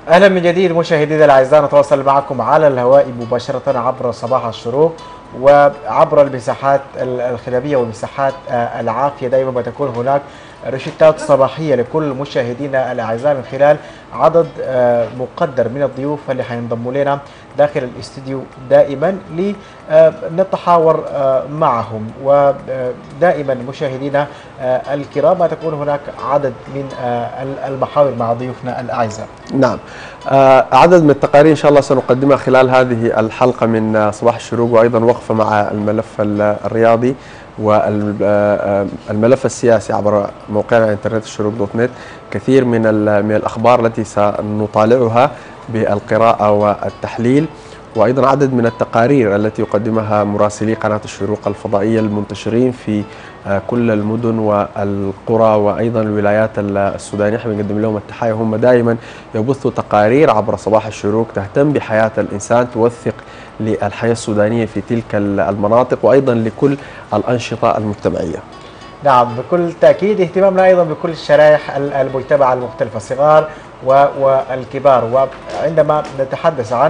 أهلا من جديد مشاهدينا الأعزاء، نتواصل معكم على الهواء مباشرة عبر صباح الشروق وعبر المساحات الخلابية والمساحات العافية. دائما ما تكون هناك روشتات صباحية لكل مشاهدينا الأعزاء من خلال عدد مقدر من الضيوف اللي حينضموا لنا داخل الاستديو دائما لنتحاور معهم. ودائما مشاهدينا الكرام ما تكون هناك عدد من المحاور مع ضيوفنا الأعزاء. نعم، عدد من التقارير إن شاء الله سنقدمها خلال هذه الحلقة من صباح الشروق، وأيضا وقفة مع الملف الرياضي والملف السياسي عبر موقعنا على الانترنت الشروق دوت نت. كثير من الأخبار التي سنطالعها بالقراءة والتحليل، وأيضا عدد من التقارير التي يقدمها مراسلي قناة الشروق الفضائية المنتشرين في كل المدن والقرى وأيضا الولايات السودانية. احنا بنقدم لهم التحية، هم دائما يبثوا تقارير عبر صباح الشروق تهتم بحياة الإنسان، توثق للحياة السودانية في تلك المناطق وأيضا لكل الأنشطة المجتمعية. نعم، بكل تأكيد اهتمامنا أيضا بكل الشرائح المجتمع المختلفة، الصغار والكبار. وعندما نتحدث عن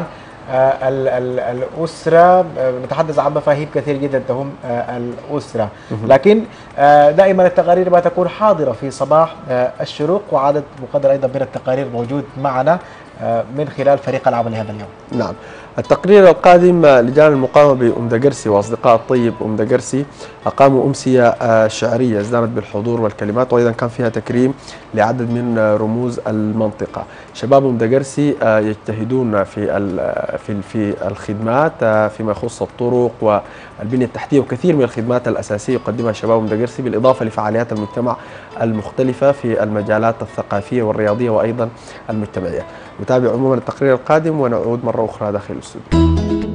الأسرة نتحدث عن مفاهيم كثير جدا تهم الأسرة، لكن دائما التقارير ما تكون حاضرة في صباح الشروق، وعدد مقدر أيضا من التقارير موجود معنا من خلال فريق العمل هذا اليوم. نعم، التقرير القادم لجان المقاومة بأم دقرسي وأصدقاء الطيب أم دقرسي أقاموا أمسية شعرية ازدانت بالحضور والكلمات، وأيضا كان فيها تكريم لعدد من رموز المنطقة. شباب أم دقرسي يجتهدون في الخدمات فيما يخص الطرق والبنية التحتية، وكثير من الخدمات الأساسية يقدمها شباب أم دقرسي، بالإضافة لفعاليات المجتمع المختلفة في المجالات الثقافية والرياضية وأيضا المجتمعية. نتابع عموما التقرير القادم ونعود مرة أخرى داخل الاستوديو.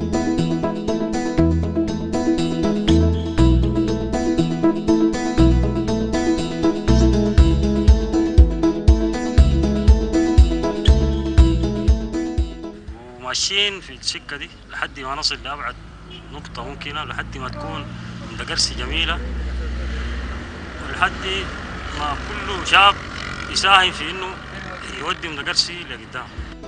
وماشيين في السكة دي لحد ما نصل لأبعد نقطة ممكنة، لحد ما تكون أم دقرسي جميلة، ولحد ما كل شاب يساهم في إنه يودي أم دقرسي لقدام.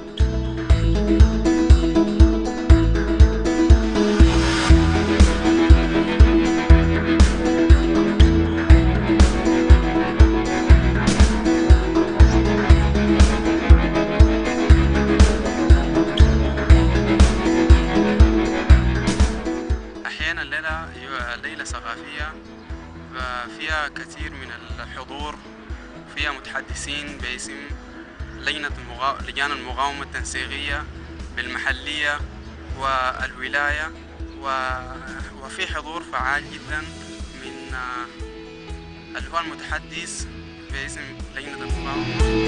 أحيانا الليلة هي ليلة ثقافية فيها كثير من الحضور، فيها متحدثين باسم لجان المقاومة التنسيقية بالمحلية والولاية، وفي حضور فعال جدا من اللي هو المتحدث باسم لجنة المقاومة.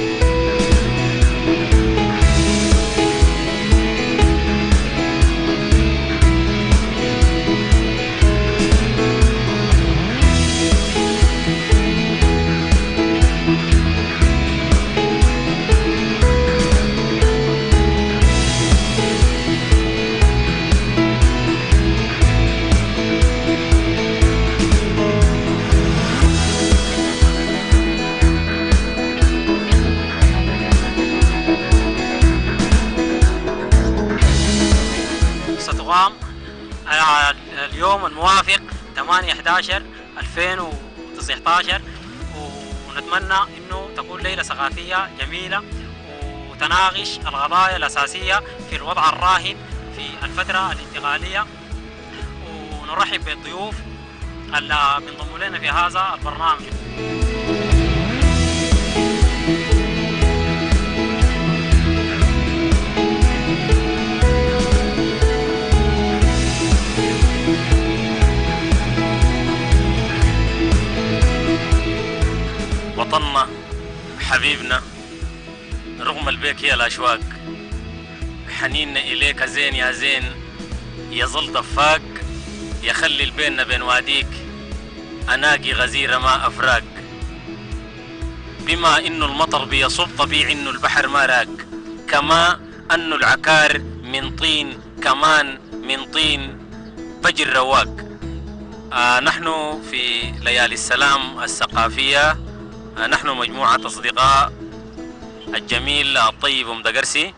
ستقام اليوم الموافق 8/11/2019، ونتمنى انه تكون ليلة ثقافية جميلة وتناقش القضايا الأساسية في الوضع الراهن في الفترة الانتقالية، ونرحب بالضيوف اللي بينضموا لنا في هذا البرنامج. وطننا حبيبنا رغم البيك هي الأشواق، حنيننا إليك زين يا زين يظل دفاق، يخلي البيننا بين واديك أناقي غزيرة ما أفراق. بما إنه المطر بيصب طبيعي إنه البحر ما راق، كما أنه العكار من طين كمان من طين فجر رواق. نحن في ليالي السلام الثقافية، نحن مجموعة أصدقاء الجميل الطيب أم دقرسي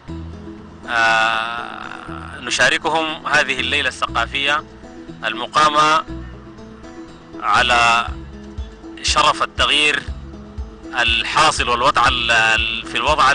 نشاركهم هذه الليلة الثقافية المقامة على شرف التغيير الحاصل والوضع في الوضع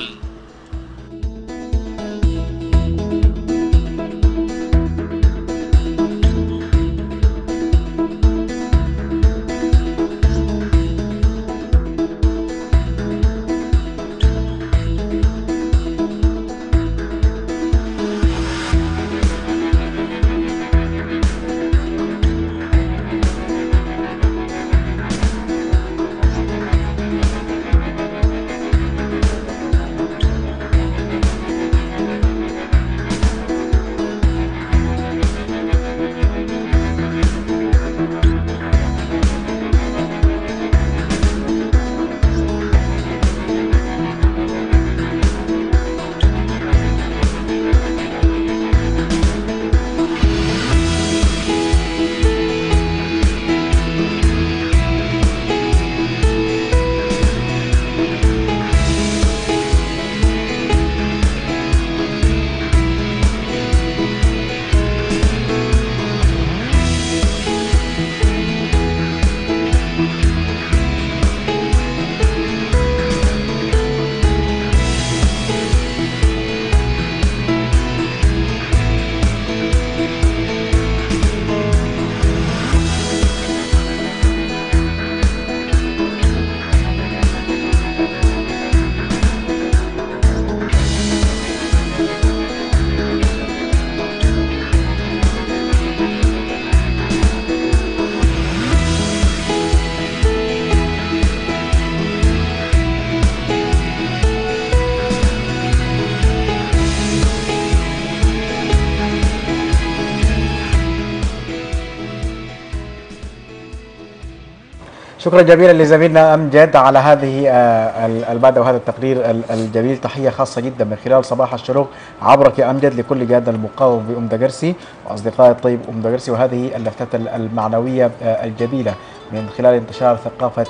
شكرا جزيلا لزميلنا أمجد على هذه المادة وهذا التقرير الجميل. تحية خاصة جدا من خلال صباح الشروق عبرك يا أمجد لكل قادة المقاومة بأم دقرسي وأصدقاء الطيب أم دقرسي، وهذه اللفتات المعنوية الجميلة من خلال انتشار ثقافة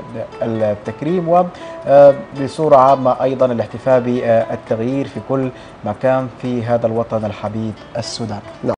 التكريم وبصورة عامة أيضا الاحتفاء بالتغيير في كل مكان في هذا الوطن الحبيب السودان.